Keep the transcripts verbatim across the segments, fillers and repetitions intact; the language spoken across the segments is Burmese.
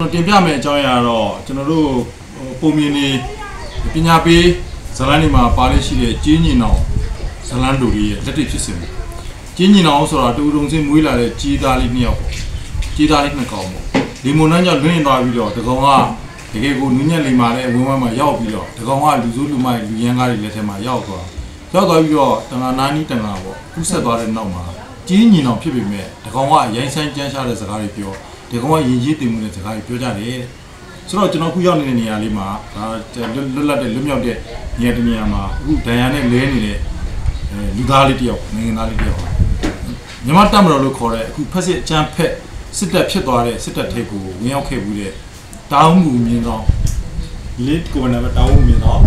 တင်ပြမယ်အကြောင်းအရာတော့ကျွန်တော်တို့ပုံမြင်နေပညာပေးဇာတ်လမ်းတွေမှာပါလို့ရှိတဲ့ကျင်းညင်အောင်ဇာတ်လမ်းတို့ရဲ့လက်တွေ့ဖြစ်စဉ်ကျင်းညင်အောင်ဆိုတာတူတုံစင်းမွေးလာတဲ့ကြီးသားလေးနှစ်ယောက်ပေါ့ကြီးသားလေးနှစ်ကောင်ပေါ့ဒီမွန်နှန်းကြောင့်လွင့်သွားပြီးတော့တကောင်ကတကယ်ကိုနူးညံ့လိမ္မာတဲ့ဝင်းဝမ်းမှာရောက်ပြီးတော့တကောင်ကလူစိုးလူမိုက်လူရန်ကားတွေလက်ထဲမှာရောက်သွားရောက်သွားပြီးတော့တန်ခါနာနီးတန်ခါပေါ့ကူးဆက်သွားတဲ့နောက်မှာကျင်းညင်အောင်ဖြစ်ပေမဲ့တကောင်ကရိုင်းဆိုင်ကြမ်းရှားတဲ့စကားတွေပြောဒီကောင်ကရင်ကြီးတင်မှုတဲ့စကားတွေပြောကြတယ်ဆိုတော့ကျွန်တော်ခုရောက်နေတဲ့နေရာလေးမှာဒါလွတ်လပ်တဲ့လွတ်မြောက်တဲ့နေရာတစ်နေရာမှာအခုဒဏ်ရာနဲ့လဲနေတဲ့လူသားလေးတယောက်နိုင်ငံသားလေးတယောက်မြန်မာတပ်မတော်လို့ခေါ်တဲ့အခုဖက်စစ်အကြမ်းဖက်စစ်တပ်ဖြစ်သွားတဲ့စစ်တပ်ထိပ်ကိုဝင်ရောက်ခဲ့ပြီးတဲ့တောင်းမှုမြင်ဆောင်လစ်ကိုနာမတောင်းမှုမြင်ဆောင်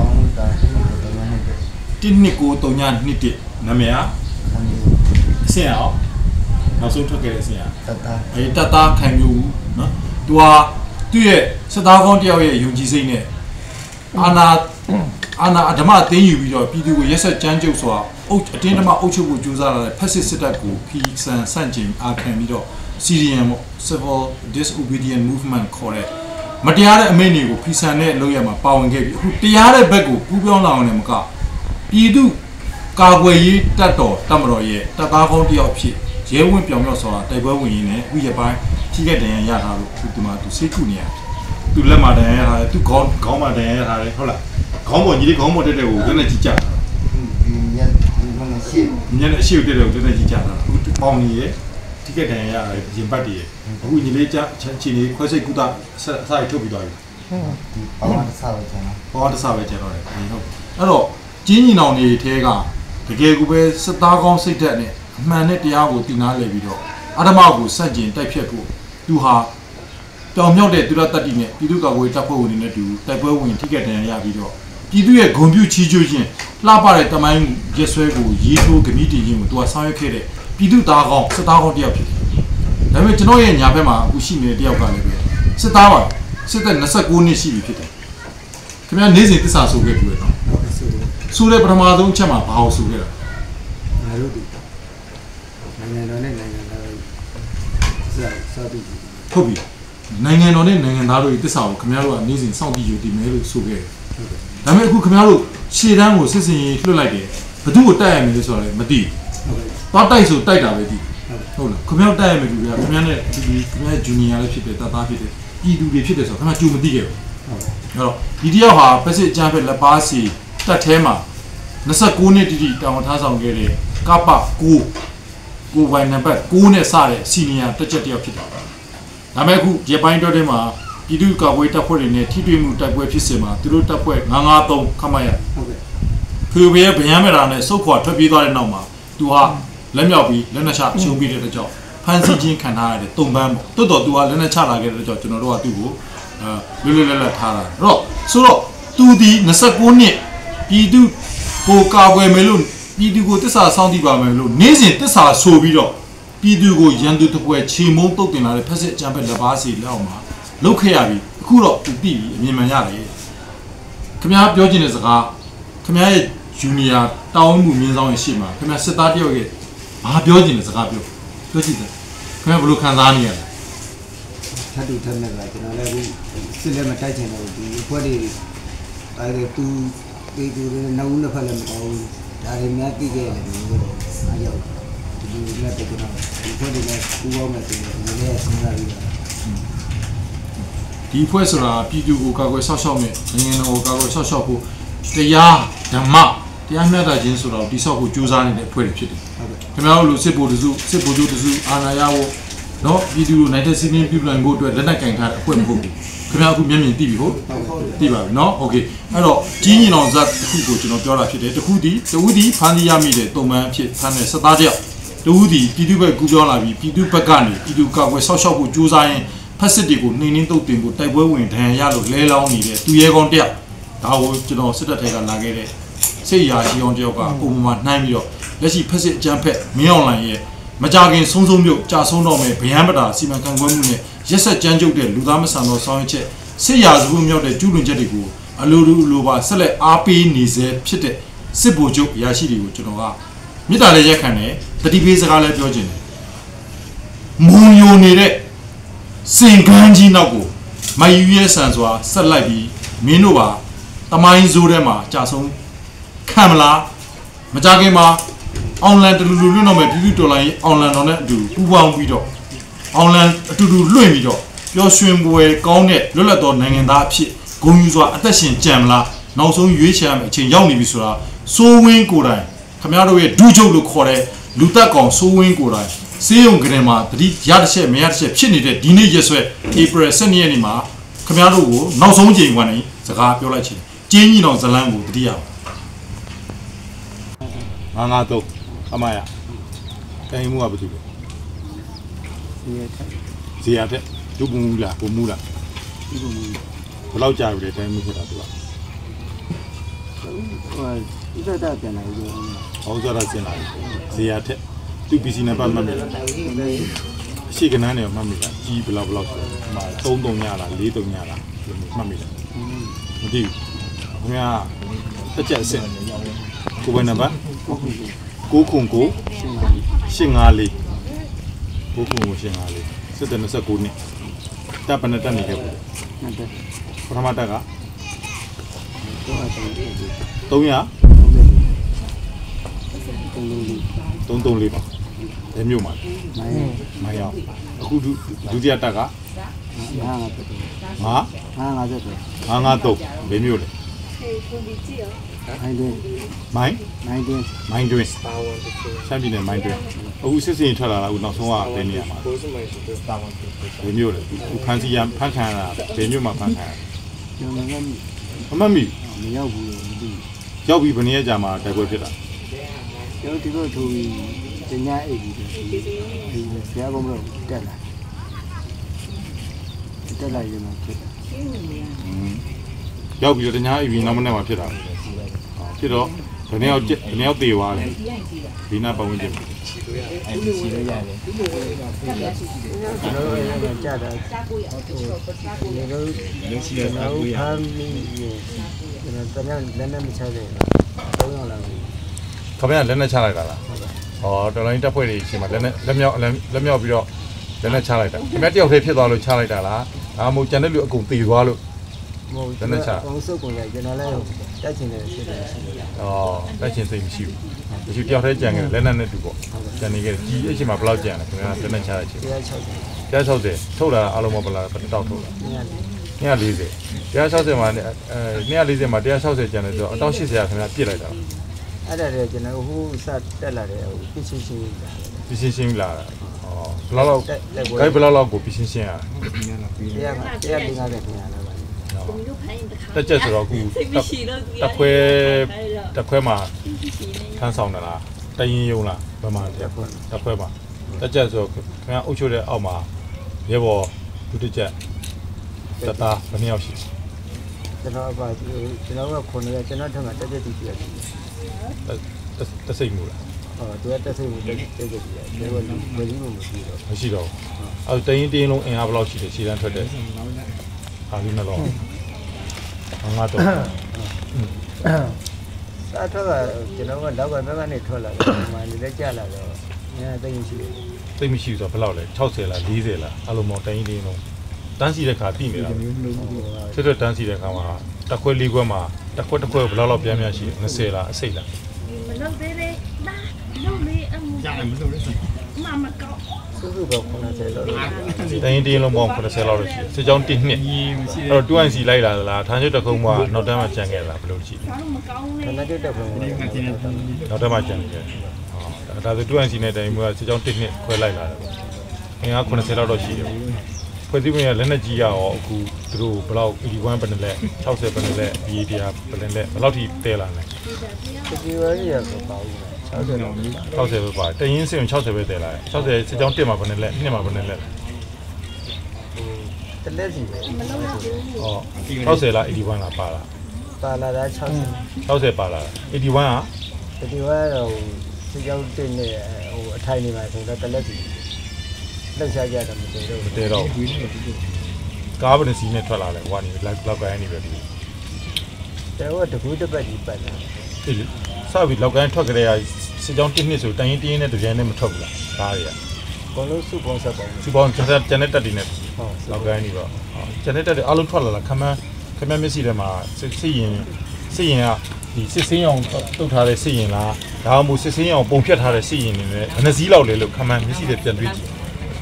တင်းနှစ်ကိုတုံညာနှစ်တစ်နာမည်အဆင်အောင်နောက်ဆုံးထွက်ခဲ့တဲ့အဆင်อ่ะတတ်တာအဲတတ်တာခံယူเนาะသူဟာသူ့ရဲ့စစ်သားကောင်းတယောက်ရဲ့ယုံကြည်စိတ်နဲ့အာနာအာနာဓမ္မသိမ်းယူပြီးတော့ပြည်သူကိုရက်ဆက်ကြမ်းကြုတ်စွာအုပ်အတင်းဓမ္မအုပ်ချုပ်ဖို့ကြိုးစားလာတဲ့ဖက်စစ်စစ်တပ်ကိုဖီဆန်ဆန့်ကျင်အားခံပြီးတော့ Syrian Civil Disobedience Movement ခေါ်တဲ့မတရားတဲ့အမိန့်တွေကိုဖီဆန်တဲ့လုပ်ရမှာပါဝင်ခဲ့ပြီးအခုတရားတဲ့ဘက်ကိုကူးပြောင်းလာအောင်လည်းမကပြည်သူကာကွယ်ရေးတပ်တော်တပ်မတော်ရဲ့တပ်သားကောင်းတယောက်ဖြစ်ရဲဝင်းပြောင်ပြော့ဆိုတာတိုက်ပွဲဝင်ရင်းနဲ့အခုရပိုင်းထိခဲ့တန်ရရထားလို့သူမှသူစိတ်ကူနေရတယ်သူလက်မှာတန်ရရထားတယ်သူခေါင်းခေါင်းမှာတန်ရရထားတယ်ဟုတ်လားခေါင်းပေါ်ကြီးလေးခေါင်းပေါ်တက်တဲ့ကိုလည်းနဲ့ကြည့်ကြတာညက်ညက်ရှိညက်ရှိတက်တဲ့ကိုလည်းနဲ့ကြည့်ကြတာအခုပေါင်းကြီးရဲ့ထိခဲ့တန်ရရတယ်ရင်ပတ်တည်းအခုညီလေးချချီနေခွဲစိတ်ကုသဆက်အစာထုတ်ပြီးသွားပြီဟုတ်ပေါင်းတစ်ဆပဲကျန်တာပေါင်းတစ်ဆပဲကျန်တော့တယ်ဟုတ်အဲ့တော့ကျင်းညီနောင်တွေထဲကတကယ်ကိုပဲစစ်သားကောင်းစိတ်ဓာတ်နဲ့အမှန်နဲ့တရားကိုတည်နာလဲပြီးတော့အဓမ္မကိုစန့်ကျင်တိုက်ဖြတ်ဖို့သူဟာတောင်မြောက်တဲ့သူရတတ္တိနဲ့ပြည်သူ့ကာကွယ်တပ်ဖွဲ့ဝင်တွေနဲ့တူတိုက်ပွဲဝင်ထိခိုက်ဒဏ်ရာရပြီးတော့ပြည်သူရဲ့ဂုဏ်ပြုချီးကျူးခြင်းလှပတဲ့တမိုင်းရက်ဆွဲကိုရေးထိုးဂမိတည်ခြင်းကိုသူကဆောင်ရွက်ခဲ့တဲ့ပြည်သူသားကောင်းစစ်သားကောင်းတယောက်ဖြစ်တယ်။ဒါပေမဲ့ကျွန်တော်ရဲ့ညာဘက်မှာအခုရှိနေတဲ့တယောက်ကလည်းပဲစစ်သားပါစစ်သက်၂၉နှစ်ရှိပြီဖြစ်တယ်။ခင်ဗျာနေ့စဉ်သစ္စာဆိုခဲ့ပြီလေနော်။ဆိုတဲ့ပထမဆုံးအချက်မှာဘာလို့ဆိုခဲ့တာ။ငါတို့ဒီနိုင်ငံတော်နဲ့နိုင်ငံသားတွေစသဖြင့်ဟုတ်ပြီနိုင်ငံတော်နဲ့နိုင်ငံသားတို့ရဲ့တစ္ဆာကိုခင်ဗျားတို့ကနေ့စဉ်စောင့်ကြည့်ယူတည်မယ်လို့ဆိုခဲ့တယ်။ဒါပေမဲ့အခုခင်ဗျားတို့ရှေ့တန်းကိုစစ်စင်ရေးလွှတ်လိုက်တယ်ဘသူ့ကိုတိုက်ရမယ်လို့ဆိုတာလည်းမသိဘူး။သွားတိုက်ဆိုတိုက်တာပဲသိဟုတ်လားခင်ဗျားတိုက်ရမယ်လူတွေကခင်ဗျားနဲ့ဒီခင်ဗျားဂျူနီယာလည်းဖြစ်တယ်တပ်သားဖြစ်တယ်ပြည်သူတွေဖြစ်တယ်ဆိုတော့ခင်ဗျားကြိုမသိခဲ့ဘူး။ဟုတ်အဲ့တော့ဒီတယောက်ဟာဖက်စစ်အကြမ်းဖက်လက်ပါစီတပ်ထဲမှာ၂၉နှစ်တိတိတာဝန်ထားဆောင်ခဲ့တဲ့ကပကိုကိုဝိုင်နံပါတ်၉နဲ့စတဲ့စီနီယာတက်ချက်တယောက်ဖြစ်တယ်။ဒါပေမဲ့အခုရပိုင်းတော်တွေမှာပြည်သူ့ကာကွယ်တပ်ဖွဲ့တွေနဲ့ထိတွေ့မှုတိုက်ပွဲဖြစ်စဉ်မှာသူတို့တပ်ဖွဲ့၅၅၃ခမရဟုတ်ကဲ့ဖူဘရဲ့ဗျံမရာနဲ့စုတ်ခွာထွက်ပြေးသွားတဲ့နောက်မှာသူဟာလက်မြောက်ပြီးလက်နက်ချရှုံးပြီးတဲ့ကြောင့်ဖမ်းဆီးခြင်းခံထားရတဲ့တုံပန်းပေါ့တွတ်တော်သူဟာလက်နက်ချလာခဲ့တဲ့ကြောင့်ကျွန်တော်တို့ကသူ့ကိုအဲလွတ်လွတ်လပ်လပ်ထားတာအဲ့တော့ဆိုတော့သူဒီ၂၉နှစ်ပြည်သူ့ကိုကာကွယ်မယ်လို့ပြည်သူကိုတစ္ဆာစောင့်တည်ပါမယ်လို့နေ့စဉ်တစ္ဆာဆိုပြီးတော့ပြည်သူကိုရန်သူတပွဲချေမုံတုတ်တင်လာတဲ့ဖက်စစ်အကြမ်းဖက်လက်ပါစီလက်အောက်မှာလုတ်ခဲ့ရပြီအခုတော့သူတည်ပြီးအမြင်မှန်ရတယ်ခင်ဗျားပြောချင်တဲ့စကားခင်ဗျားရဲ့ဂျူနီယာတောင်းမှုမြင်းဆောင်ရဲ့ရှေ့မှာခင်ဗျားစစ်သားတယောက်ရဲ့ဘာပြောချင်တဲ့စကားပြောပြောကြည့်တယ်ခင်ဗျားဘယ်လိုခံစားနေရလဲထပ်တူထပ်နေလားကျွန်တော်လည်းအခုစစ်လက်မတိုက်ချင်တော့ဒီအဖွဲ့တွေအဲဒီသူဒီသူတွေနောက်ဦးနှစ်ဖက်လည်းမကောင်းဘူးဒါတွေများသိခဲ့ရတယ်လို့တော့အားရောက်ဒီလိုနဲ့တော့ဒီဖွဲ့တွေနဲ့ပူပေါင်းနေတယ်ဒီလည်းစဉ်းစားပြီးတာဒီဖွဲ့ဆိုတာပြည်သူကိုကာကွယ်ဆောက်ရှောက်နဲ့နိုင်ငံတော်ကိုကာကွယ်ဆောက်ရှောက်ဖို့တရားဓမ္မတရားမျှတခြင်းဆိုတော့တိဆောက်ဖို့ကြိုးစားနေတဲ့ဖွဲ့တွေဖြစ်တယ်ခင်ဗျားတို့လူစစ်ဗိုလ်တစုစစ်ဗိုလ်ချုပ်တစုအာဏာရဖို့နော်ပြည်သူကိုနိုင်တဲ့စီးပင်းပြုလုပ်ဖို့အတွက်လက်နက်ကင်ထားတဲ့အဖွဲ့မဟုတ်ဘူးခင်ဗျားအခုမျက်မြင်သိပြီဟုတ်သိပါပြီနော်โอเคအဲ့တော့ကြီးညီတော်ဇက်တစ်ခုကိုကျွန်တော်ပြောတာဖြစ်တယ်တစ်ခုဒီတဝူဒီဖန်တီးရမိတဲ့တုံမှန်ဖြစ်ဖန်တဲ့စသားတယောက်တဝူဒီပြည်သူ့ဘက်ကူးပြောင်းလာပြီးပြည်သူ့ဘက်ကနေပြည်သူကာကွယ်ဆောက်ရှောက်ဖို့ကြိုးစားရင်ဖက်စစ်တွေကိုနှိမ့်နှင်းတုတ်တင်ဖို့တိုက်ပွဲဝင်ဒဏ်ရာရလို့လဲလောင်းနေတဲ့သူရဲကောင်းတယောက်ဒါကိုကျွန်တော်စစ်တပ်ထဲကလာခဲ့တဲ့စိတ်ရာကြီးအောင်တယောက်ကပုံမှန်နှိုင်းပြီးတော့လက်ရှိဖက်စစ်အကြမ်းဖက်မင်းအွန်လိုင်းရဲ့မကြခင်ဆုံးဆုံးပြုတ်ကြာဆုံးတော့မယ်ဗျံပတာစီမံခန့်ခွဲမှုနဲ့ရက်ဆက်ကြမ်းကြုတ်တဲ့လူသားမဆန်သောဆောင်ရွက်ချက်စစ်ရာဇဝတ်မြောက်တဲ့ကျူးလွန်ချက်တွေကိုအလိုလိုလိုပါဆက်လက်အားပေးနေစေဖြစ်တဲ့စစ်ဗိုလ်ချုပ်ရာရှိတွေကိုကျွန်တော်ကမြစ်တာလည်းရက်ခံတယ်တတိပေးစကားလည်းပြောခြင်းတယ်မုံယိုနေတဲ့စင်ကန်းကြီးနောက်ကိုမိုင်ယူရဲဆန်စွာဆက်လိုက်ပြီးမင်းတို့ပါတမိုင်းဇိုးထဲမှာကြာဆုံးခံမလားမကြခင်မှာအောင်လန်တူတူလွတ်တော့မယ်ပြည်သူတော်လိုင်းအောင်လန်တော်နဲ့အတူပူးပေါင်းပြီးတော့အောင်လန်အတူတူလွှင့်ပြီးတော့ပျော်ရွှင်ပွဲကောင်းတဲ့လွတ်လပ်သောနိုင်ငံသားအဖြစ်ဂုဏ်ယူစွာအသက်ရှင်ကြံမလားနောက်ဆုံးရွေးချယ်ရမယ့်အချိန်ရောက်နေပြီဆိုတာစိုးဝင်းကိုယ်တိုင်ခင်ဗျားတို့ရဲ့ဒူးချုပ်လို့ခေါ်တဲ့လူသက်ကောင်စိုးဝင်းကိုယ်တိုင်စေးုံကလေးမှာတတိရတစ်ချက်မရတစ်ချက်ဖြစ်နေတဲ့ဒီနေ့ရက်စွဲ April 十二ရက်နေ့မှာခင်ဗျားတို့ကိုနောက်ဆုံးချိန်ကနေစကားပြောလိုက်ချင်ကျင်းကြီးတော်ဇလန်းကိုတတိယငါငါတော့အမရတိုင်မှုကဘာတူလဲဇေယျတဲ့ဒုပမူလားပုံမူလားဒီပုံမူဘယ်လောက်ကြာပြီလဲတိုင်မှုဖြစ်တာသူကဟိုဥစ္စာတာပြန်လာပြီဟောဥစ္စာတာပြန်လာပြီဇေယျတဲ့သူပီစီနံပါတ်မှတ်မိလားအရှိကနန်းနဲ့မှတ်မိလားကြီးဘယ်လောက်ဘယ်လောက်ဆိုမှာသုံးသုံးညလားလေးသုံးညလားမှတ်မိလားမသိဘူးခင်ဗျာတစ်ချက်အစ်ကိုယ်ပဲနံပါတ်ကိုခုံကိုရှင်းငါလေးကိုခုံကိုရှင်းငါလေးစစ်တဲ့နှစ်ကိုနှစ်တပ်ပနဲ့တက်နေခဲ့ဘူးပထမတက်ကသုံးရသုံးသုံးလေးပါဘယ်မျိုးမှာမရအောင်အခုဒုတိယတက်ကငါငါငါငါငါတော့ဘယ်မျိုးလဲမိုင်းမိုင်းတွင်းမိုင်းတွင်းရှမ်းပြည်နယ်မိုင်းတွင်းအခုစစ်စင်ထွက်လာတာအခုနောက်ဆုံးကဘယ်နေရာမှာဘယ်မျိုးလဲအခုဖန်စီရဖန်ခံရတာဘယ်မျိုးမှာဖန်ခံရတာမမမီမရောက်ဘူးလို့မသိဘူးရောက်ပြီးဘယ်နည်းကြာမှာတိုက်ပွဲဖြစ်တာကျွန်တော်ဒီလိုထိုးပြီးညအိတ်ပြီးဒီဆရာကမလို့တက်လာတက်လာရင်မှဖြစ်တာရောက်ပြီးတော့ညအိတ်ပြီးနောက်မနေ့မှဖြစ်တာဖြစ်တော့ဘယ်နည်းရောက်ဘယ်နည်းရောက်သေးသွားလဲဒီနာပတ်ဝန်းကျင်အဲ့ဒီစီလေးရတယ်ကျွန်တော်လည်းကြာတာကျွန်တော်လက်ရှိရတာကိုရမ်းပြီးကျွန်တော်တန်းလက်နဲ့မချသေးဘူးသုံးရောက်လာပြီခင်ဗျာလက်နဲ့ချလိုက်တာလားဟောတော်လိုင်းတက်ဖွဲ့တွေရှင်မှာလက်နဲ့လက်မြောက်လက်မြောက်ပြီးတော့လက်နဲ့ချလိုက်တာခင်ဗျာတယောက်တည်းဖြစ်သွားလို့ချလိုက်တာလားဒါမှမဟုတ်ကျန်တဲ့လူအကုန်တည်သွားလို့မဟုတ်လက်နဲ့ချအောင်စုပ်ကုန်ရကျွန်တော်လည်းတက်ချင်တယ်ဖြစ်တယ်ရှိတယ်။အော်တက်ချင်စိတ်မရှိဘူး။မရှိတယောက်တည်းကြံခဲ့လက်နဲ့နဲ့တူပေါ့။ကြံနေခဲ့ကြီးအချိန်မှာဘယ်လောက်ကြံလဲခင်ဗျာလက်နဲ့ချရချင်။တရား၆၀ထုတ်တာအလုံးမပလားဘယ်တောက်ထုတ်လား။၂၄၀တရား၆၀မှာအဲ၂၄၀မှာတရား၆၀ကျန်တယ်ဆိုတော့အတောက်၈၀ရာခင်ဗျာပြစ်လိုက်တာ။အဲ့ဒါတည်းကျွန်တော်ဟိုစတက်လာတယ်ဟိုပြင်းရှင်းရှင်းလာတယ်။ပြင်းရှင်းရှင်းလာတာ။အော်ဘယ်လောက်လောက်ခိုင်းဘယ်လောက်လောက်ကိုပြင်းရှင်းရှင်းရ။တရားတရား၄၅၀ခင်ဗျာတက်ချက်ဆိုတော့အခုတက်ခွဲတက်ခွဲမှာထမ်းဆောင်တာလားတရင်ယုံလားဘယ်မှာတက်ခွဲတက်ခွဲမှာတက်ချက်ဆိုတော့ခင်ဗျာအုပ်ချုပ်တဲ့အောက်မှာရဲဘော်ဒုတက်ချက်တက်တာဘယ်နှစ်ယောက်ရှိကျွန်တော်ပါကျွန်တော်ကခုနှစ်ရက်ကျွန်တော်ထပ်မှာတက်ချက်တည်ပြရတယ်တက်စိတ်မှုလားဟောသူကတက်စိတ်မှုတက်တက်ကြည့်ရတယ်ဘယ်လိုဘယ်လိုမရှိတော့မရှိတော့အဲတရင်တင်းလုံးအင်အားဘယ်လောက်ရှိတယ်ခြေတန်းထွက်တယ်ဟာဒီမဲ့တော့ငါတော့စားထွက်ကကျွန်တော်ကလောက်ကဘက်ကနေထွက်လာတယ်ဒီမှာနေလက်ကျလာတော့ငါသိမရှိဘူးသိမရှိဆိုတော့ဘယ်လောက်လဲ၆၀လား၄၀လားအဲ့လိုမျိုးတိုင်းတင်းလုံးတန်းစီတဲ့ခါတိနေတာဖြစ်တော့တန်းစီတဲ့ခါမှာတစ်ခွဲလေးခွဲမှာတစ်ခွဲတစ်ခွဲဘယ်လောက်လောက်ပြန်ပြန်ရှိ၂၀လားအစိတ်လားမလုပ်သေးလေနားလုပ်လေအမှုရတယ်မလုပ်လေမမကောက်စုစုပေါင်းခုနှစ်ဆယ်လောက်တိုင်းတင်းလုံးပေါင်းခုနှစ်ဆယ်လောက်လို့ရှိတယ်စစ်ကြောင်းတစ်နှစ်အဲ့တော့ two N C လိုက်လာသလားထားချုပ်တခုံးကနောက်တန်းမှာကြံခဲ့လားဘယ်လိုရှိလဲထားချုပ်တခုံးနောက်တန်းမှာကြံခဲ့ဟောဒါဆို two N C နဲ့တိုင်းမှာစစ်ကြောင်းတစ်နှစ်ခွဲလိုက်လာတယ်ပေါ့အင်အားခုနှစ်ဆယ်လောက်တော့ရှိတယ်ဖွဲ့စည်းဝင်ကလက်နဲ့ကြီးရအောင်အခုသူတို့ဘယ်လောက်eighty oneဘယ်နဲ့လဲ၆၀ဘယ်နဲ့လဲ B A T ဘယ်နဲ့လဲဘယ်လောက်ထိတဲလာလဲဒီဝါရီရဆိုပါဦး၆၀လောက်၆၀ပဲပါတရင်စင်၆၀ပဲတဲလာတယ်၆၀စစ်ကြောင်းတစ်မှာဘယ်နဲ့လဲနှစ်မှာဘယ်နဲ့လဲတလက်စီပဲဟော၆၀လားeighty oneလားပါလားပါလာတာ၆၀၆၀ပါလာeighty oneကeighty oneတော့စစ်ကြောင်းတစ်နဲ့ဟိုအထိုင်နေမှာဆိုတော့တလက်စီလောက်ရှားကြတယ်မတည်တော့မတည်တော့ကားဘယ်နှစီနဲ့ထွက်လာလဲဟိုကနေလောက်လောက်ကိုင်းနေပဲဒီတဲဟိုတကူးတစ်ပတ်ကြီးပတ်လာအေးစပြီလောက်ကိုင်းထွက်ကြတဲ့စစ်ကြောင်းတစ်နှစ်ဆိုတရင်တင်းနဲ့တကြံနဲ့မထွက်ဘူးလားကားတွေကကောလုံးစုပေါင်းဆက်ပါစုပေါင်းကျန်ကျန်တဲ့တက်တွေနဲ့လောက်ကိုင်းနေပါကျန်တဲ့တက်တွေအလုံးထွက်လာလားခမန်းခမန်းမျက်စိထဲမှာစစ်ရင်စစ်ရင်ကဒီစစ်စင်းအောင်တုတ်ထားတဲ့စစ်ရင်လားဒါမှမဟုတ်စစ်စင်းအောင်ပုံဖြတ်ထားတဲ့စစ်ရင်တွေနဲ့ဘယ်နှစည်းလောက်လဲလို့ခမန်းမျက်စိထဲပြန်တွေ့ကြည့်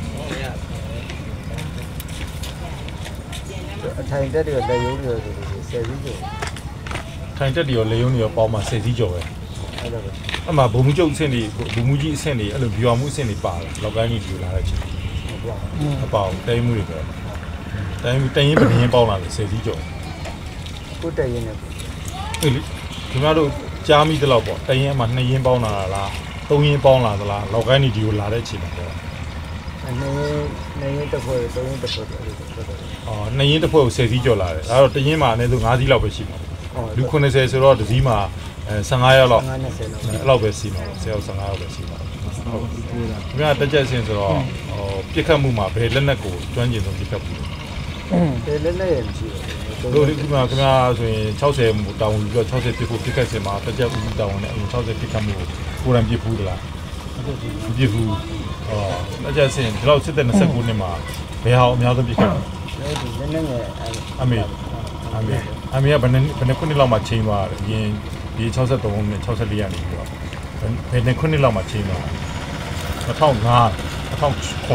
အထိုင်တက်တွေလက်ရုံးတွေဆိုဆယ်စီးကျော်ထိုင်တက်တွေရောလက်ရုံးတွေရောပေါင်းမှဆယ်စီးကျော်ပဲအဲ့ဒါပဲအမှဘုံမှုကျုပ်အဆင့်တွေဘုံမှုကြီးအဆင့်တွေအဲ့လိုဗျော်မှုအဆင့်တွေပါလာလောက်ကိုင်းကြီးယူလာတဲ့ချင်းအပေါင်းတိုင်းမှုတွေပဲတိုင်းတိုင်းရင်ပင်းရင်ပေါင်းလာတယ်ဆယ်စီးကျော်ကိုတရင်နဲ့အေးလေဒီမှာတို့ကြားမိသလောက်ပေါ့တိုင်းရင်မှာနှစ်ရင်ပေါင်းလာလားသုံးရင်ပေါင်းလာသလားလောက်ကိုင်းကြီးယူလာတဲ့ချင်းပေါ့အနေနဲ့ရင်တစ်ဖွဲ့သုံးရင်တစ်ဖွဲ့အဲ့လိုဖြစ်တယ်အော်နှစ်ရင်တစ်ဖွဲ့ကိုဆယ်စီးကျော်လာတယ်ဒါတော့တရင်မှာအနည်းဆုံး၅စီးလောက်ပဲရှိမှာလူခုနှစ်ဆယ်ဆိုတော့တစ်စီးမှာအဲဆယ်ငါးရောက်လောက်အဲ့လောက်ပဲစီးမှာပေါ့ဆယ်ရောက်ဆယ်ငါးရောက်ပဲစီးမှာဟုတ်ဒီကတက်ချက်စင်ဆိုတော့ဟိုပြစ်ခတ်မှုမှာဘယ်လက်နက်ကိုကျွမ်းကျင်ဆုံးပြစ်ခတ်မှုလဲဘယ်လက်နက်ရမရှိဘူးလို့ဒီမှာခင်ဗျားဆိုရင်၆၀မူတောင်းပြီးတော့၆၀ပြစ်ဖို့ပြစ်ခတ်စင်မှာတက်ချက်ဦးတောင်းနဲ့၆၀ပြစ်ခတ်မှုကိုကိုယ်တိုင်ပြစ်ဘူးတလားမပြစ်ဘူးအော်တက်ချက်စင်ဒီလောက်စစ်တဲ့၂၉နှစ်မှာဘယ်ဟာအများဆုံးပြစ်ခတ်လဲလက်နက်ငယ်အမေအမေအမေကဘယ်နှစ်ဘယ်နှစ်ခုနှစ်လောက်မှချိန်သွားတယ်ရင်ဒီ၆၃နဲ့၆၄ရာနေပြီးတော့ဘယ်နှစ်ခုနှစ်လောက်မှချိန်သွား၂၀၀၅ ၂၀၀၉နှစ်ထောင်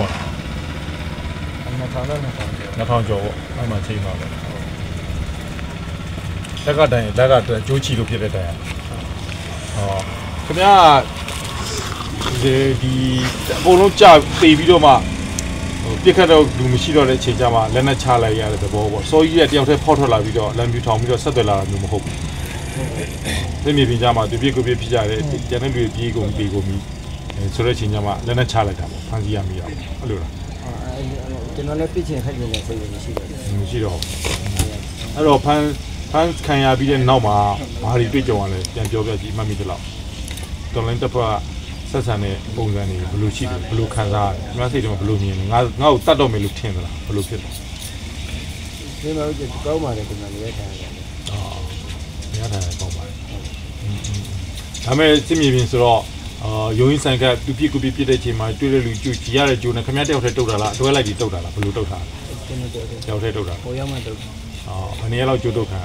နဲ့နှစ်ထောင်ကျော်ပေါ့အဲ့မှာချိန်သွားတယ်လက်ကတိုင်လက်ကအတွက်အကျိုးချီလို့ဖြစ်တဲ့တိုင်ဟောခင်ဗျာဒီဒီအကုန်လုံးကြာပေပြီးတော့မှပြစ်ခတ်တော့လူမရှိတော့တဲ့အချိန်ကျမှလက်နဲ့ချလိုက်ရတဲ့သဘောပေါ့စောကြီးရဲ့တယောက်တည်းဖောက်ထွက်လာပြီးတော့လမ်းပြူထောင်ပြီးတော့ဆက်သွယ်လာတာမျိုးမဟုတ်ဘူးသိမြေပြင်ကြမှာသူပြစ်ကိုပြစ်ဖြစ်ကြတယ်ကျန်တဲ့လူပြေးကုန်ပြေးကုန်ပြီးဆိုတဲ့အချိန်ကျမှလက်နဲ့ချလိုက်တာပေါ့ဖန်စီရမိတာပေါ့အဲ့လိုလားကျွန်တော်လည်းပြစ်ချင်ခက်ချင်တဲ့စိတ်မရှိတော့ဘူးမရှိတော့အဲ့တော့ဖန်ဖန်ခံရပြီးတဲ့နောက်မှာဘာတွေတွေ့ကြုံရလဲပြန်ပြောပြကြည့်မှတ်မိသလောက်တော်လိုင်းတစ်ဖက်ဆက်ဆံတဲ့ပုံစံတွေဘယ်လိုရှိတယ်ဘယ်လိုခံစားရလဲငါစိတ်ထဲမှာဘယ်လိုမြင်လဲငါငါ့ကိုတတ်တော့မယ်လို့ထင်သလားဘယ်လိုဖြစ်လဲဒီမှာဒီကောင်းပါတယ်ကျွန်တော်လည်းထားရတယ်အော်ရထားတယ်ကောင်းပါတယ်ဒါမဲ့စစ်မြေပြင်ဆိုတော့အာယုံရင်ဆိုင်ကသူပြစ်ကူပြစ်ပြတဲ့ချိန်မှာတွေ့တဲ့လူကြည့်ရတဲ့ကြိုးနဲ့ခမရတယောက်ထဲတုတ်တာလားအတွဲလိုက်ပြီးတုတ်တာလားဘယ်လိုတုတ်တာလဲကျွန်တော်တုတ်တယောက်ထဲတုတ်တာဟိုရောက်မှတုတ်အော်အနေနဲ့တော့ကြိုးတုတ်ခံ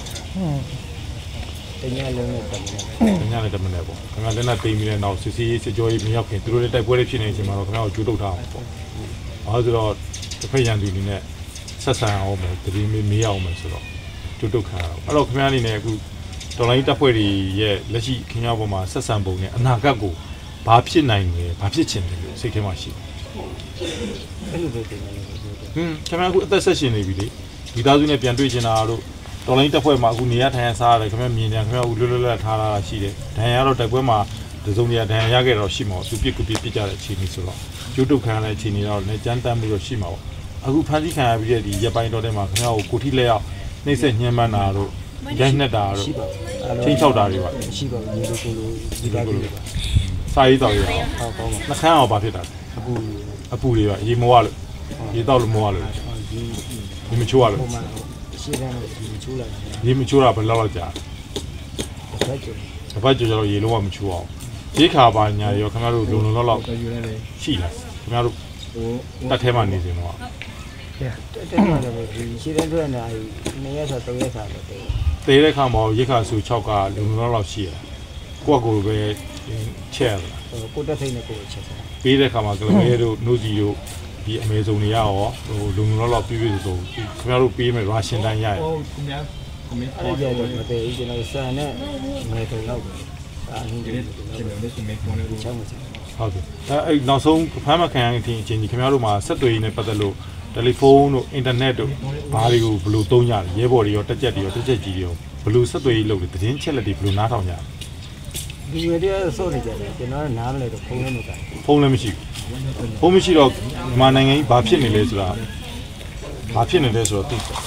တညလုံးနဲ့တက်မယ်တညလည်းတက်မယ်ပေါ့ခင်ဗျာလက်နဲ့တိမ်ပြီးတဲ့နောက်စစ်စီးစစ်ကြောရေးမရောက်ခင်သူတို့လည်းတိုက်ပွဲတွေဖြစ်နေတဲ့အချိန်မှာတော့ခင်ဗျာကိုကြိုးတုတ်ထားအောင်ပေါ့ဘာလို့ဆိုတော့တစ်ဖက်ရန်သူတွေနဲ့ဆက်ဆံအောင်မယ်တတိမေးမေးအောင်မယ်ဆိုတော့ကြိုးတုတ်ခံရအောင်အဲ့တော့ခင်ဗျာအနေနဲ့အခုတော်လိုင်းတပ်ဖွဲ့တွေရဲ့လက်ရှိခင်ဗျာပေါ်မှာဆက်ဆံပုံနဲ့အနာဂတ်ကိုဘာဖြစ်နိုင်လဲဘာဖြစ်ချင်တယ်လို့စိတ်ထဲမှာရှိအဲ့လိုပဲတင်တယ်ဟွန်းခင်ဗျာအခုအသက်ဆက်ရှင်နေပြီလေဒီသားစုနဲ့ပြန်တွေ့ချင်တာတို့တော်လိုင်းတပ်ဖွဲ့မှာအခုနေရထိုင်ရစားရတယ်ခင်ဗျာမြင်တယ်ခင်ဗျာအခုလွတ်လွတ်လပ်ထားတာရှိတယ်ဒဏ်ရာတော့တိုက်ပွဲမှာတစုံတရာဒဏ်ရာရခဲ့တော့ရှိမှာသူပြစ်ကူပြစ်ပြကြတဲ့အခြေအနေဆိုတော့ကျုပ်တုတ်ခံရတဲ့အခြေအနေတော့လည်းကြမ်းတမ်းမှုတော့ရှိမှာပေါ့အခုဖန်တီးခံရပြီးတဲ့ဒီရပိုင်းတော်ထဲမှာခင်ဗျာကိုကိုထိလက်ရောက်နှိမ့်ဆက်ညှဉ်းပန်းတာတို့ရိုက်နှက်တာတို့ချင်းချောက်တာတွေပါရှိပါဘူးဒီလိုကိုလိုဒီလိုကိုလိုစာရေးတော်ရအောင်ဟုတ်ကောင်းပါနှခမ်းအောင်ဘာဖြစ်တာအပူအပူတွေပါရေမောရလို့ရေတောက်လို့မောရလို့ဒီဒီမချိုးရလို့ရှင်းတယ်ဒီမချိုးလိုက်ရေမချိုးတာဘယ်လောက်လောက်ကြာတစ်ပတ်ကျော်တစ်ပတ်ကျော်ကျတော့ရေလုံးဝမချိုးအောင်ရေခါပါညာရောခင်ဗျားတို့လုံလုံလောက်လောက်ရှိလားခင်ဗျားတို့တတ်ထဲမှာနေစင်တော့တက်တက်မှာလည်းဒီရှင်းတဲ့အတွက်နဲ့နေရဆိုတော့ရက်ခါပဲတေးတဲ့ခါမှာရေခါဆူ၆ကလုံလုံလောက်လောက်ရှိရကိုကကိုပဲချက်ရတာကိုတက်ထိန်နဲ့ကိုချက်တာပေးတဲ့ခါမှာကလမဲတို့နိုးစီတို့ဒီအမေစုံတွေရောဟိုလုံလုံလောက်လောက်ပြည့်ပြည့်စုံခင်ဗျားတို့ပေးမယ်ရာရှင်တန်းရရဟုတ်ခင်ဗျာခင်ဗျာအဲ့ဒါတော့မတည်ကျွန်တော်စံနဲ့ငယ်တုံလောက်ပဲအာဟင်းတွေကျွန်တော်လည်းစမေကွန်လေးချောင်းချောင်းဟုတ်ကဲ့အဲ့နောက်ဆုံးဖမ်းမခံရတဲ့အချိန်ကြီးခင်ဗျားတို့မှာဆက်သွယ်ရေးနဲ့ပတ်သက်လို့တယ်လီဖုန်းတို့အင်တာနက်တို့ဘာတွေကိုဘယ်လိုသုံးကြလဲရဲဘော်တွေရောတက်ကြက်တွေရောတက်ကြက်ကြီးတွေရောဘယ်လိုဆက်သွယ်ရေးလုပ်လဲသတင်းချက်လက်တွေဘယ်လိုနားထောင်ကြလဲဒီရတဲ့စောနေကြတယ်ကျွန်တော်နားမလဲတော့ဖုန်းလည်းမကိုင်ဖုန်းလည်းမရှိဘူးဖုန်းမရှိတော့မြန်မာနိုင်ငံကြီးဘာဖြစ်နေလဲဆိုတာဘာဖြစ်နေလဲဆိုတော့သိတယ်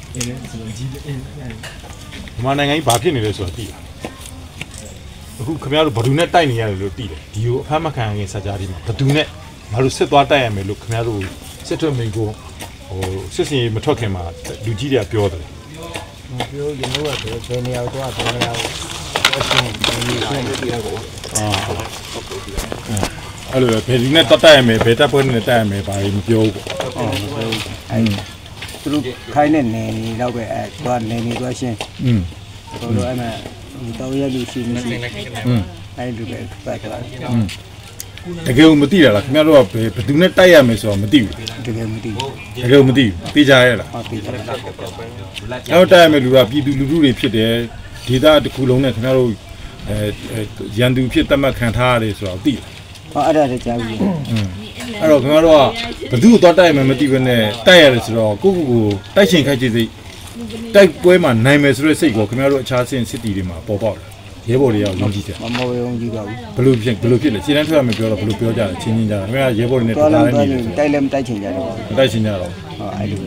မြန်မာနိုင်ငံကြီးဘာဖြစ်နေလဲဆိုတော့သိတာအခုခင်ဗျားတို့ဘယ်သူနဲ့တိုက်နေရတယ်လို့သိတယ်ဒီကိုအဖမ်းမခံခင်စကြဒီမှာဘယ်သူနဲ့ငါတို့စစ်သွားတိုက်ရမယ်လို့ခင်ဗျားတို့စစ်ထွက်မိကိုဟိုစစ်စင်မထွက်ခင်မှာလူကြီးတွေကပြောတယ်မပြောကျွန်တော်ကဘယ်နေရာတော့ဘယ်နေရာကိုအချင်းဒီရှင်းနေတယ်ကိုအာအဲ့လိုဘယ်ဒီနဲ့တတ်တက်ရမယ်ဘယ်တက်ပွဲနဲ့တက်ရမယ်ဘာလို့မပြောဘူးပေါ့ဟုတ်အဲ့သူတို့ခိုင်းတဲ့နေနေတော့ပဲအဲသွားနေနေသွားရှင်းอืมတို့တော့အဲ့မှာတော့ရလူရှိမရှိอืมအဲ့လိုပဲပတ်သွားอืมတကယ်မသိတာလားခင်ဗျားတို့ကဘယ်ဘယ်သူနဲ့တိုက်ရမယ်ဆိုတော့မသိဘူးတကယ်မသိဘူးတကယ်မသိဘူးသိကြရလားဟုတ်သိကြတယ်အဲ့တိုက်ရမယ်လူကပြည်သူလူထုတွေဖြစ်တယ်ဒေသတစ်ခုလုံးနဲ့ခင်ဗျားတို့အဲရန်သူဖြစ်တတ်မှတ်ခံထားရတယ်ဆိုတော့သိတယ်ဟောအဲ့ဒါလည်းကြားပြီอืมအဲ့တော့ခင်ဗျားတို့ကဘယ်သူ့ကိုတော့တိုက်ရမယ်မသိဘဲနဲ့တိုက်ရတယ်ဆိုတော့ကိုယ့်ကိုယ်ကိုတိုက်ချင်ခိုက်ချင်စိတ်တိုက်ပွဲမှာနိုင်မယ်ဆိုတဲ့စိတ်ကိုခင်ဗျားတို့အခြားဆင်းစစ်တီတွေမှာပေါ်ပေါက်တယ်ရဲဘော်တွေရောယုံကြည်တယ်မမောယုံကြည်ပါဘူးဘယ်လိုဖြစ်ဘယ်လိုဖြစ်လဲခြေတန်းထွက်ရမယ်ပြောတော့ဘယ်လိုပြောကြလဲချင်းချင်းကြတယ်ခင်ဗျားရဲဘော်တွေနဲ့တိုက်လည်းတိုက်လည်းမတိုက်ချင်ကြတော့တိုက်ချင်ကြတော့ဟောအဲ့လို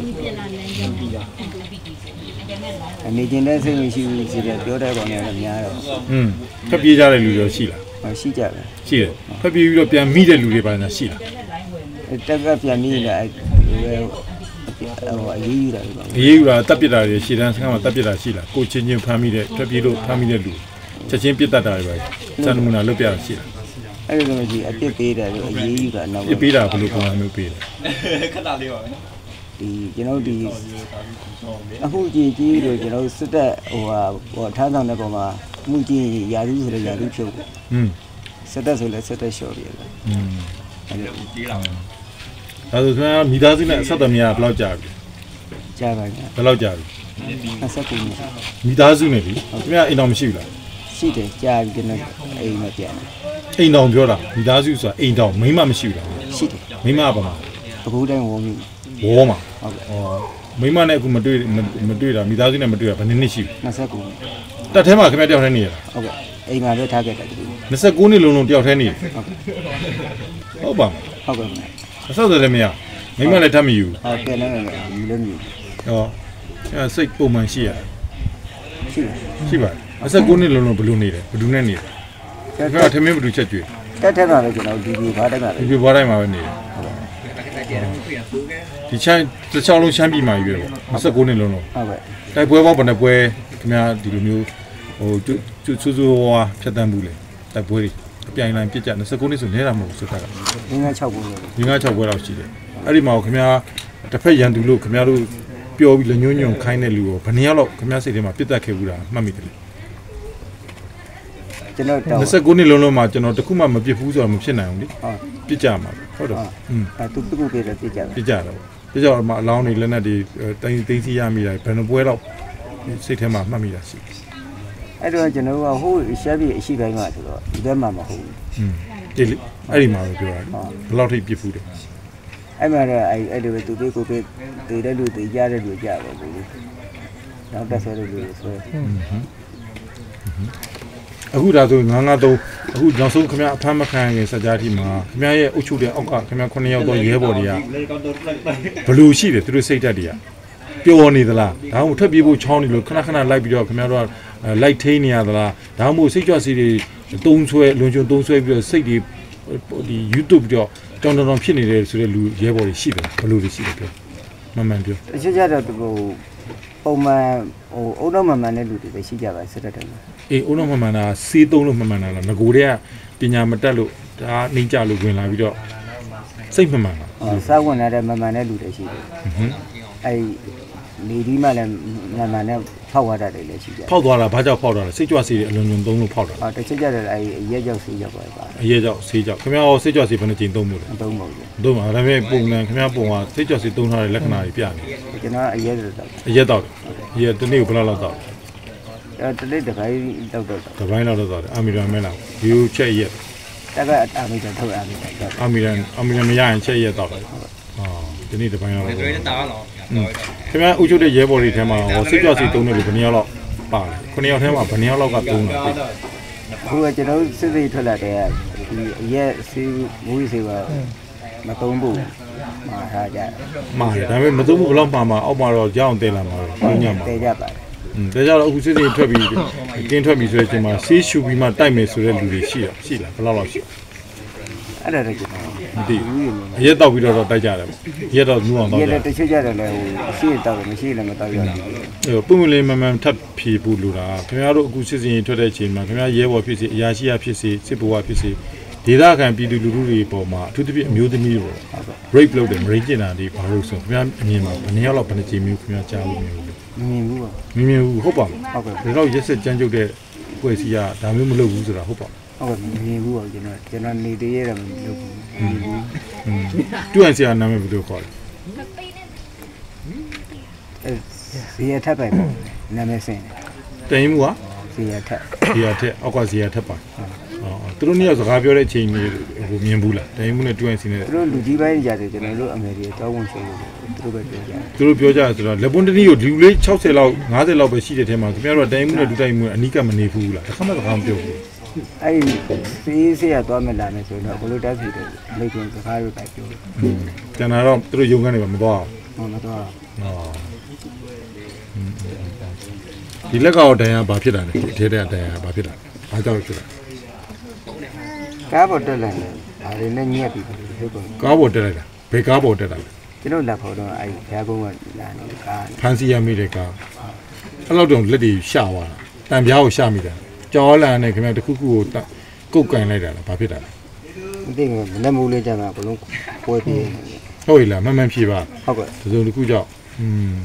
အနေချင်းတဲ့စိတ်မရှိဘူးစီတယ်ပြောတဲ့ကောင်တွေများတော့อืมဖက်ပြေးကြတဲ့လူတွေရှိလားရှိကြတယ်ရှိတယ်ဖက်ပြေးပြီးတော့ပြန်မိတဲ့လူတွေပါညာရှိလားတက်ကပြန်မိနေအဲ့ဟိုအရေးယူတာအရေးယူတာတပ်ပစ်တာတွေရှေ့တန်းစကားမှာတပ်ပစ်တာရှိလားကိုချင်းချင်းဖမ်းမိတဲ့ဖက်ပြေးလို့ဖမ်းမိတဲ့လူချက်ချင်းပြစ်တတ်တာတွေပဲစံနမူနာလွတ်ပြတာရှိလားအဲ့လိုမျိုးကြီးအပြစ်ပေးတယ်လို့အရေးယူတာနောက်ပြစ်ပေးတာဘယ်လိုပုံစံမျိုးပေးလဲခက်တာလေးပါပဲဒီကျွန်တော်ဒီအခုကြည့်ကြည့်လို့ကျွန်တော်စစ်တပ်ဟိုဟာဟိုထားဆောင်တဲ့ပုံမှာမှုကြည့်ရာလူဆိုလည်းရာလူဖြုတ်อืมစစ်တပ်ဆိုလည်းစစ်တပ်လျှော့ပြတယ်อืมအဲ့လိုကြီးလာဒါဆိုခင်ဗျာမိသားစုနဲ့အဆက်အသွယ်များဘယ်လောက်ကြာပြီကြာပါဗျာဘယ်လောက်ကြာပြီနှစ်ဆက်ကူမိသားစုနဲ့ပြီခင်ဗျာအိမ်တော်မရှိဘူးလားရှိတယ်ကြာပြီကျွန်တော်အိမ်မပြန်ဘူးအိမ်တော်ပြောတာမိသားစုဆိုတာအိမ်တော်မိန်းမမရှိဘူးလားရှိတယ်မိန်းမပါမှာအခုတိုင်းဝုံမိဝေါ်မှာဟုတ်ကဲ့ဩမိန်းမနဲ့အခုမတွေ့မတွေ့တာမိသားစုနဲ့မတွေ့တာဘယ်နှစ်နှစ်ရှိပြီနှစ်ဆက်ကူတက်ထဲမှာခင်ဗျာတယောက်တည်းနေရတာဟုတ်ကဲ့အိမ်မှာပဲထားခဲ့တယ်ဒီနှစ်ဆက်ကူနှစ်လုံးလုံးတယောက်တည်းနေဟုတ်ပါဟုတ်ကဲ့အဆောက်အဦလည်းမရမိမလည်းထပ်မယူဟုတ်ကဲ့လည်းမလည်းမယူဟောအဲစိတ်ပုံမှန်ရှိရရှိရှိပါတယ်အဆက်ကိုနှစ်လုံးလုံးဘယ်လိုနေတယ်ဘယ်သူနဲ့နေတယ်ဒါကထမင်းဘယ်သူချက်ကျွေးတက်ထက်မှာပဲကျွန်တော်ဒီဒီဘားတိုင်းမှာဒီဒီဘားတိုင်းမှာပဲနေတယ်ဒီချိုင်းတစ်ချောင်းလုံးချမ်းပြည်မှာယူရပေါ့အဆက်ကိုနှစ်လုံးလုံးဟုတ်ကဲ့တိုက်ပွဲပေါင်းဘယ်နှပွဲခင်ဗျားဒီလိုမျိုးဟိုကျူးကျူးဆူဝါဖြတ်တန်းဘူးလေတိုက်ပွဲတွေအပြိုင်တိုင်းပြစ်ကြနှစ်ဆက်ကိုနှစ်ဆိုနေတာမဟုတ်ဘူးဆိုတာကငင်းငါ၆ပွဲငင်းငါ၆ပွဲလောက်ရှိတယ်အဲ့ဒီမှာခင်ဗျားတစ်ဖက်ရန်သူလို့ခင်ဗျားတို့ပြောပြီးလညွှညွန့်ခိုင်းတဲ့လူကိုဘယ်နှစ်ယောက်လောက်ခင်ဗျားစိတ်ထဲမှာပြစ်တက်ခဲ့ဘူးလားမှတ်မိတယ်ကျွန်တော်တော့နှစ်ဆက်ကိုနှစ်လုံးလုံးမှာကျွန်တော်တခုမှမပြစ်ဘူးဆိုတော့မဖြစ်နိုင်ဘူးလေဟုတ်ပြစ်ကြမှာဟုတ်တော့อืมအဲသူပြစ်ကိုပြစ်တယ်ပြစ်ကြတယ်ပြစ်ကြတော့ပြစ်ကြတော့မှအလောင်းတွေလက်နက်တွေတိုင်းသိသိရမိတာဘယ်နှပွဲတော့စိတ်ထဲမှာမှတ်မိတာရှိအဲ့တော့ကျွန်တော်ကဟိုရှက်ပြီးအရှိတိုင်းမှာဆိုတော့ဒီဘက်မှာမဟုတ်ဘူးอืมဒီလေအဲ့ဒီမှာပဲပြောတာဘယ်လောက်ထိပြစ်ဘူးတယ်အဲ့မှာတော့အဲ့အဲ့လိုပဲသူပြကိုပြတည်တဲ့လူတည်ကြတဲ့လူကြပါဘူးနောက်တက်ဆွဲတဲ့လူဆွဲအခုဒါဆိုငါးငါးသုံးအခုနောက်ဆုံးခင်ဗျာအဖမ်းမခံရင်စကြတိမှာခင်ဗျာရဲ့အုပ်ချုပ်တဲ့အောက်ကခင်ဗျာခုနှစ်ယောက်တော့ရဲဘော်တွေကဘလူရှိတယ်သူတို့စိတ်ဓာတ်တွေကပျော်နေသလားဒါမှမဟုတ်ထွက်ပြေးဖို့ချောင်းနေလို့ခဏခဏလိုက်ပြီးတော့ခင်ဗျားတို့လိုက်ထိန်းနေရသလားဒါမှမဟုတ်စိတ်ကြွစီတွေတုံးဆွဲလွန်ကျွန်းတုံးဆွဲပြီးတော့စိတ်တွေဒီ YouTube ပြီးတော့တောင်းတောင်းဖြစ်နေတယ်ဆိုတဲ့လူရဲဘော်တွေရှိတယ်ဘလူတွေရှိတယ်ပြောမှန်မှန်ပြောအချက်ကြတော့ဟိုပုံမှန်ဟိုအုံတော့မှန်မှန်တဲ့လူတွေပဲရှိကြပါစစ်တပ်တယ်အေးအုံတော့မှန်မှန်တာစေးသုံးလို့မှန်မှန်တာလားငကိုတွေကပညာမတတ်လို့ဒါနှိမ့်ကြလို့ဝင်လာပြီးတော့စိတ်မှန်မှန်လားစာဝင်လာတဲ့မှန်မှန်တဲ့လူတွေရှိတယ်ဟွန်းအဲ့နေဒီမှလည်းမှန်မှန်နဲ့ဖောက်သွားတာတွေလည်းရှိကြဖောက်သွားတာဘာကြောင့်ဖောက်တာလဲစိတ်ကြွစေးတွေအလွန်ကျွံသုံးလို့ဖောက်တာဟုတ်တစ်ချက်ကြတယ်အဲ့အရက်ကြောက်စေးကြောက်ပါပါအရက်ကြောက်စေးကြောက်ခင်ဗျားရောစိတ်ကြွစေးဘယ်နှကြိမ်သုံးမှုလဲသုံးပါဘူးသုံးပါဒါပေမဲ့ပုံစံခင်ဗျားပုံကစိတ်ကြွစေးသုံးထားတဲ့လက္ခဏာတွေပြနေကျွန်တော်အရက်တော့အရက်တော့အရက်တနေ့ကိုဘယ်လောက်လောက်တော့အဲတနေ့တစ်ပိုင်းတော့တော့တစ်ပိုင်းလောက်တော့အာမီရန်မဲလားဒီကိုချက်ရက်တက်ကအာမီရန်ထုတ်အာမီရန်အာမီရန်အာမီရန်မရရင်ချက်ရက်တော့တယ်ဟာဒီနေ့တစ်ပိုင်းလောက်တော့တာတော့ခင်ဗျားဥချုပ်တဲ့ရဲဘော်တွေထဲမှာဟောစိတ်ကြွစေးသုံးတယ်လို့ဘယ်နှယောက်လောက်ပါလဲခုနှစ်ယောက်ထဲမှာဘယ်နှယောက်လောက်ကသုံးတယ်အခုကကျွန်တော်စစ်စစ်ထွက်လာတဲ့ဒီအရက်စီးမူးစီးပါမသုံးဘူးမှာထားကြမှားတယ်ဒါပေမဲ့မသုံးဘူးဘယ်လောက်မှာမှာအောက်မှာတော့ကြောင်းတင်လာမှာတော့ညမှာတဲကြပါတယ်อืมတဲကြတော့အခုစစ်စစ်ထွက်ပြီးတင်းထွက်ပြီးဆိုတဲ့အချိန်မှာဆေးရှူပြီးမှတိုက်မယ်ဆိုတဲ့လူတွေရှိတာရှိလားဘယ်လောက်လောက်ရှိအဲ့ဒါလည်းကျွန်တော်မသိဘူးရက်တော့ပြီးတော့တိုက်ကြတယ်ပေါ့ရက်တော့နူးအောင်တော့ရက်တချို့ကြတယ်လေဟိုရှိတော့မရှိလည်းမတော့ရဘူးအဲ့ပုံမလေးမမှန်ထပ်ဖြေဖို့လိုတာခင်ဗျားတို့အခုစစ်စင်ထွက်တဲ့အချိန်မှာခင်ဗျားရဲဘော်ဖြစ်စီအရာရှိရဖြစ်စီစစ်ဘဝဖြစ်စီဒေသခံပြည်သူလူထုတွေပေါ်မှာအထူးသဖြင့်အမျိုးသမီးတွေ break လုပ်တယ်မရင်းကျင်တာဒီဘာလို့ဆိုခင်ဗျာအမြင်မှာဘယ်နှစ်ယောက်လောက်ဘယ်နှကြိမ်မျိုးခင်ဗျာကြားလို့မျိုးလို့မမြင်ဘူးပါမမြင်ဘူးဟုတ်ပါဘူးဟုတ်ကဲ့ဒီတော့ရက်ဆက်ကြမ်းကြုတ်တဲ့ဖွဲ့စည်းရဒါမျိုးမလုပ်ဘူးဆိုတာဟုတ်ပါဘူးဟုတ်ကဲ့မမြင်ဘူးပါကျွန်တော်ကျွန်တော်နေတည်းရတာမလုပ်ဘူးမမြင်ဘူးတူအန်စီယာနာမည်ဘယ်လိုခေါ်လဲအဲဇီယာထပ်ပိုင်ပေါ့နာမည်စင်တိုင်မှုကဇီယာထပ်ဇီယာထက်အောက်ကဇီယာထက်ပါအော်သူတို့နှစ်ယောက်စကားပြောတဲ့အချိန်မျိုးဟိုမြင်ဘူးလားတိုင်မှုနဲ့တူအန်စီနဲ့သူတို့လူကြီးပိုင်းကြတယ်ကျွန်တော်တို့အမေရိကန်တောင်းဝန်ရှိလို့သူတို့ပဲပြောကြတယ်သူတို့ပြောကြဆိုတော့လက်ပွန်တနည်းကိုဒီလူလေး60လောက်50လောက်ပဲရှိတဲ့ထဲမှာခင်ဗျားတို့တိုင်မှုနဲ့တူတိုင်မှုအနိကမနေဘူးလားတစ်ခါမှစကားမပြောဘူးအဲ့ဒီစီးစီးရသွားမလာနဲ့ဆိုတော့ဘလို့တက်စီတယ်လိတ်ကစကားတွေပဲပြောတယ်ကျန်တာတော့သူတို့ရုံကနေပါမသွားဟောမတော့အောင်ဒီလက်ကောက်တန်ရဘာဖြစ်တာလဲဒီထဲတဲ့တန်ရဘာဖြစ်တာဘာကြောင့်ဖြစ်တာကားပေါ်တက်လာတယ်ဒါတွေနဲ့ညက်ပြီးဟုတ်ကဲ့ကားပေါ်တက်လိုက်တာဘယ်ကားပေါ်တက်တာလဲကျွန်တော်လက်ဖို့တော့အဲ့ဒီဘုရားကုန်းကလာနေကားဖန်စီရမိတဲ့ကားအဲ့လောက်တော့လက်တွေရှသွားတာတန်ပြားကိုရှမိတာကြောလန်နဲ့ခင်ဗျတခုခုကိုကုတ်ကန်လိုက်တာလားဘာဖြစ်တာလဲမသိဘူးမလက်မိုးလေးကြမှာဘလုံးပွဲပြေးဟုတ်ပြီလားမမှန်ဖြေပါဟုတ်ကဲ့ဒီလိုတစ်ခုကြောင့်อืม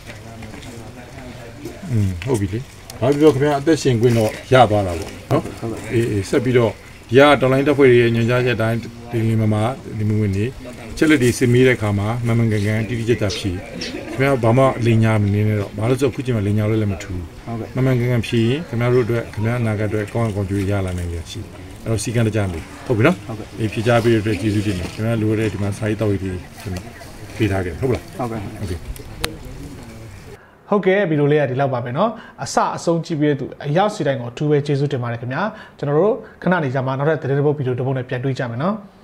อืมဟုတ်ပြီလေဘာပြောခင်ဗျအသက်ရှင်ခွင့်တော့ရသွားတာပေါ့နော်အေးအေးဆက်ပြီးတော့ရတော်လိုင်းတက်ဖွဲ့ရဲ့ညွှန်ကြားချက်တိုင်းဒီလီမမှာဒီမဝင်နေချက်လက်တွေစစ်မေးတဲ့ခါမှာမမှန်ကန်ကန်တိတိကျကျဖြေခင်ဗျာဘာမှလိန်ညာမနေနဲ့တော့ဘာလို့ဆိုခုချိန်မှာလိန်ညာလို့လည်းမထူးဟုတ်ကဲ့မမှန်ကန်ကန်ဖြေရင်ခင်ဗျားတို့အတွက်ခင်ဗျားအနာဂတ်အတွက်ကောင်းအောင်ကြွေးရလာနိုင်ရရှိအဲ့တော့စီကံတကြမယ်ဟုတ်ပြီနော်ဟုတ်ကဲ့အေးဖြေချပေးတဲ့အတွက်ကျေးဇူးတင်တယ်ခင်ဗျားလိုတဲ့ဒီမှာစာရေးတောက်ရေးတွေကျွန်တော်ပေးထားခဲ့ဟုတ်လားဟုတ်ကဲ့โอเคဟုတ်ကဲ့ဗီဒီယိုလေးကဒီလောက်ပါပဲเนาะအစအဆုံးကြည့်ပြီးတဲ့သူအရောက်စီတိုင်းကိုအထူးပဲကျေးဇူးတင်ပါတယ်ခင်ဗျာကျွန်တော်တို့ခဏနေကြမှာနောက်ထပ်သတင်းတစ်ပုဒ်ဗီဒီယိုတစ်ပုဒ်နဲ့ပြန်တွေ့ကြမယ်เนาะ